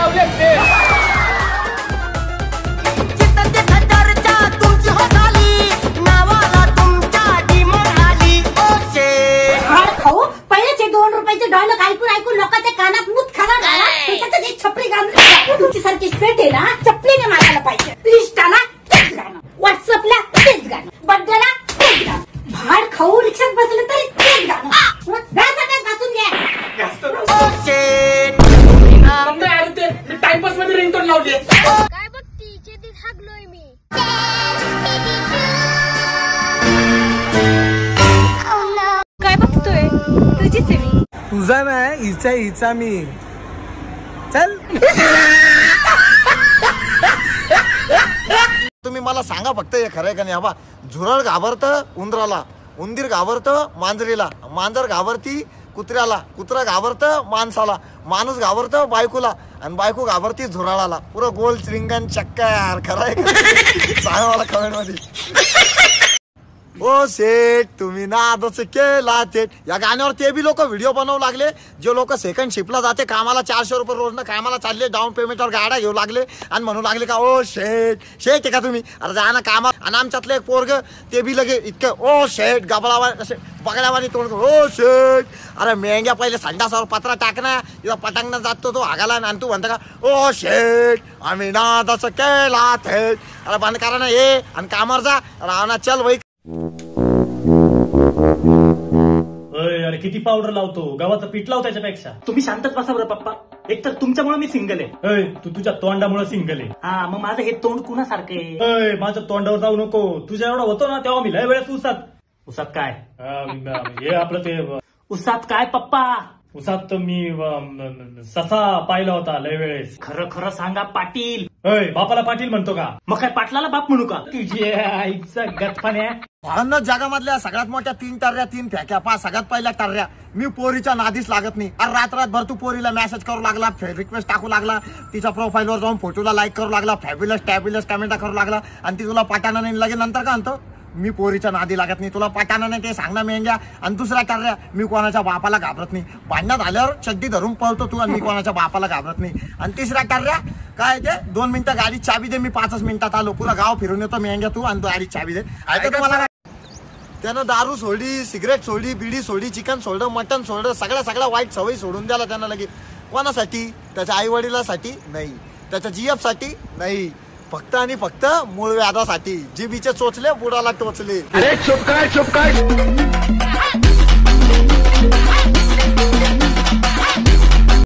लावले ते डायलॉग ऐकून ऐकून लोकांच्या कानात मूत खाणार एक छपरी घालून तुमची सारखी स्वेट आहे ना चपलीने मारायला पाहिजे. इंस्टाला तेच गाणं, व्हॉट्सअपला तेच गाणं, बड्डेला तेच गाणं, भाड खाऊ रिक्षात बसलं तरी तेच गाणं. वाचून घ्या. टाइमपास मध्ये रिंगटोन लावली. काय बघती चेतीत हागलोय मी. काय बघतोय तुझीच आहे मी. तुझा नाही हिचा मी. चल तुम्ही मला सांगा फक्त हे खरंय का नाही. हवा झुरळ घाबरतं उंदराला, उंदीर घाबरतं मांजरीला, मांजर घाबरती कुत्र्याला, कुत्रा घाबरतं माणसाला, माणूस घाबरतं बायकोला आणि बायको घाबरती झुरळाला. पुरं गोल रिंगण चक्कर. खरंय सांगा मला कमेंट मध्ये. ओ सेठ तुम्ही नादच केला थेट या गाण्यावर ते बी लोक व्हिडिओ बनवू लागले. जे लोक सेकंड शिपला जाते कामाला 400 रुपये रोजनं कामाला चालले, डाऊन पेमेंटवर गाड्या घेऊ लागले आणि म्हणू लागले का ओ शेठ शेठ आहे का तुम्ही, अरे जा ना कामा. आणि आमच्यातलं एक पोरग ते बी लगे इतकं ओ शेठ गबळावा असे बगड्यावानी तोंड ओ शेठ. अरे मेंग्या पहिले संडासावर पत्रा टाकना इथं पटांगणं जातो तो आगाला आणि तू म्हणता का ओ शेठ आम्ही नादच केला थेट. अरे बंद करा ना हे आणि कामावर जा. रावणा चल भाई. अरे किती पावडर लावतो, गव्हाचं पीठ लाव त्याच्यापेक्षा. तुम्ही शांतच बसा बरं पप्पा. एक तर तुमच्यामुळे मी सिंगल आहे. तू तुझ्या तोंडामुळे सिंगल आहे. हा मग माझं हे तोंड कुणासारखं आहे. माझ्या तोंडावर जाऊ नको. तुझ्या एवढा होतो ना तेव्हा मी लय वेळेस उसात काय हे आपलं ते उसात काय पप्पा. उसात मी ससा पाहिला होता लय वेळेस. खरं खरं सांगा पाटील. बापाला पाटील म्हणतो का, मग काय पाटलाला बाप म्हणू का. तुझी आईचा गतपाण्या. भावांना जगामधल्या सगळ्यात मोठ्या 3 टर्या 3 फेक्या पा. सगळ्यात पहिल्या टर्या मी पोरीच्या नादीच लागत नाही. अरे रात्रभर तू पोरीला मेसेज करू लागला, रिक्वेस्ट टाकू लागला, तिच्या प्रोफाईलवर जाऊन फोटोला लाईक करू लागला, फॅब्युलस टॅब्युलस कमेंट करू लागला आणि ती तुला पाठाना नाही लगे नंतर का म्हणतो मी पोरीच्या नादी लागत नाही, तुला पटाना नाही ते सांगणार मेंग्या. आणि दुसरा टर्या मी कोणाच्या बापाला घाबरत नाही. भांडणात आल्यावर चड्डी धरून पळतो तू आणि मी कोणाच्या बापाला घाबरत नाही. आणि तिसरा टर्या काय ते 2 मिनिटं गाडी चाबी दे मी 5 मिनिटात आलो. पुरा गाव फिरून येतो मेंग्या तू आणि गाडी चाबी दे. ऐका तुम्हाला त्यानं दारू सोडली, सिगरेट सोडली, बिडी सोडली, चिकन सोडलं, मटन सोडलं, सगळ्या वाईट सवयी सोडून द्याला त्यानं लगे. कोणासाठी, त्याच्या आई वडिलांसाठी नाही, त्याच्या जीएफ साठी नाही, फक्त आणि फक्त मूळ व्याधासाठी. जिबीचे चोचले बुडाला टोचले. अरे चुप काय